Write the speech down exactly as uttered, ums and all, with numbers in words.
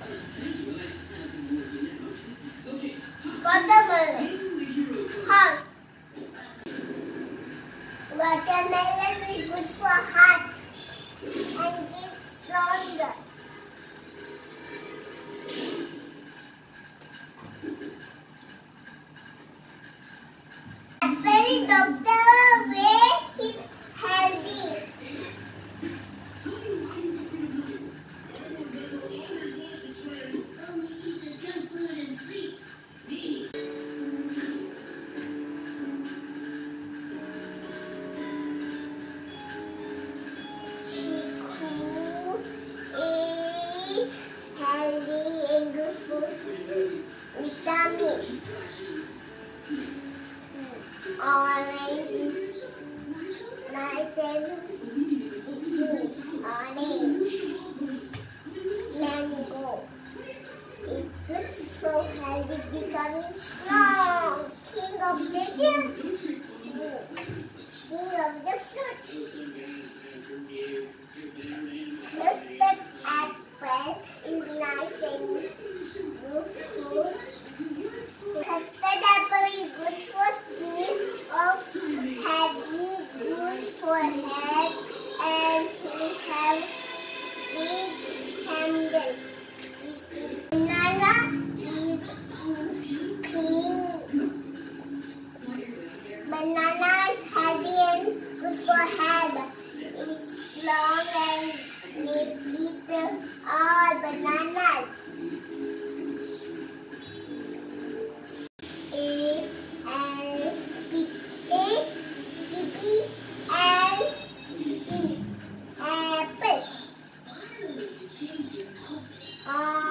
Watermelon. Heart. Watermelon is good for heart and keeps stronger. Apple doctor make him healthy. Vitamin. Orange is nice and eating. Orange. Mango. It looks so healthy, becoming strong. King of the fruit. King of the fruit. Custard apple is nice and good. Custard apple is good for skin, of heavy, good for head, and it have big handle. Banana is clean. Banana is heavy and good for head. It's long and they eat all bananas. A and B, A, B, B, and C. Apple. Uh,